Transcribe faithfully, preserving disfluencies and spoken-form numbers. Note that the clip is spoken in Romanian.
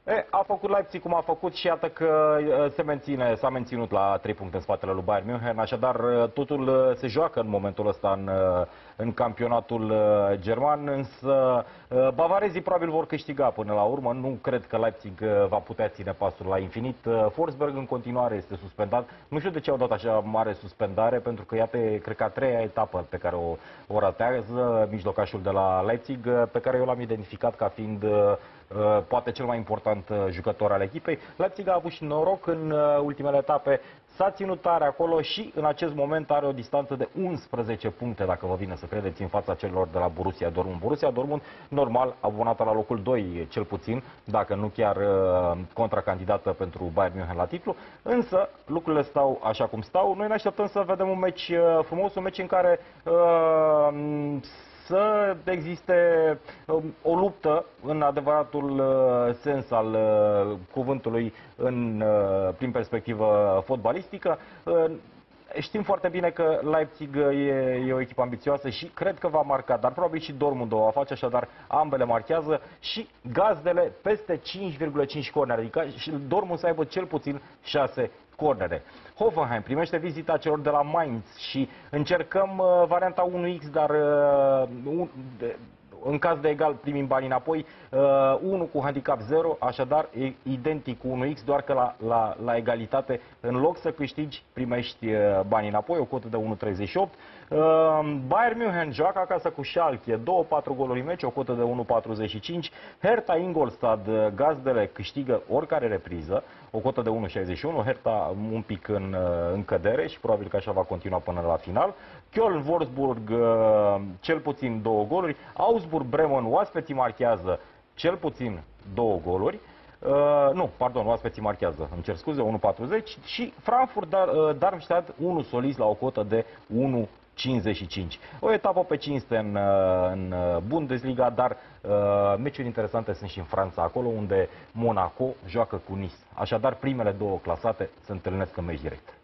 E, a făcut Leipzig cum a făcut și iată că se menține, s-a menținut la trei puncte în spatele lui Bayern München, așadar totul se joacă în momentul ăsta în, în campionatul german, însă bavarezii probabil vor câștiga până la urmă, nu cred că Leipzig va putea ține pasul la infinit. Forsberg în continuare este suspendat, nu știu de ce au dat așa mare suspendare, pentru că iată, cred că a treia etapă pe care o, o ratează mijlocașul de la Leipzig, pe care eu l-am identificat ca fiind poate cel mai important jucător al echipei. Leipzig a avut și noroc în ultimele etape, s-a ținut tare acolo și în acest moment are o distanță de unsprezece puncte, dacă vă vine să credeți, în fața celor de la Borussia Dortmund. Borussia Dortmund, normal, abonată la locul doi, cel puțin, dacă nu chiar contracandidată pentru Bayern München la titlu, însă lucrurile stau așa cum stau. Noi ne așteptăm să vedem un meci frumos, un meci în care uh, să existe o luptă în adevăratul sens al cuvântului în, prin perspectivă fotbalistică. Știm foarte bine că Leipzig e, e o echipă ambițioasă și cred că va marca, dar probabil și Dortmund o va face, așadar ambele marchează și gazdele peste cinci virgulă cinci cornere, adică și Dortmund să aibă cel puțin șase cornere. Hoffenheim primește vizita celor de la Mainz și încercăm uh, varianta unu x, dar uh, un, de, în caz de egal primim banii înapoi, uh, unu cu handicap zero, așadar e identic cu unu x, doar că la, la, la egalitate, în loc să câștigi, primești uh, banii înapoi, o cotă de unu virgulă treizeci și opt. Uh, Bayern München joacă acasă cu Schalke, două patru goluri în meci, o cotă de unu virgulă patruzeci și cinci. Hertha Ingolstadt, gazdele, câștigă oricare repriză, o cotă de unu virgulă șaizeci și unu. Hertha un pic în, în cădere și probabil că așa va continua până la final. Köln-Wolfsburg, cel puțin două goluri. Augsburg-Bremen, oaspeții marchează cel puțin două goluri. Uh, nu, pardon, oaspeții marchează, îmi cer scuze, unu virgulă patruzeci. Și Frankfurt-Darmstadt, unu solist la o cotă de unu virgulă cincizeci și cinci. O etapă pe cinste în, în Bundesliga, dar uh, meciuri interesante sunt și în Franța, acolo unde Monaco joacă cu Nice. Așadar, primele două clasate se întâlnesc în meci direct.